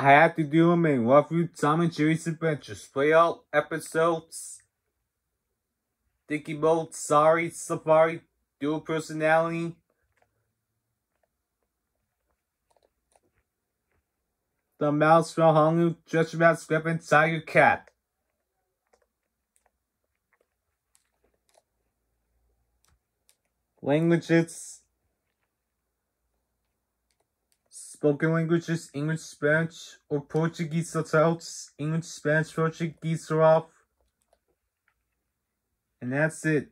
I had to do them in Love You, Tom and Jerry's Adventures. Play all episodes. Dicky Mode, Sorry, Safari, Dual Personality. The Mouse from Honolulu, Stretch Mouse, Script, Tiger Cat. Languages. Spoken languages, English, Spanish, or Portuguese subtitles. English, Spanish, Portuguese are off. And that's it.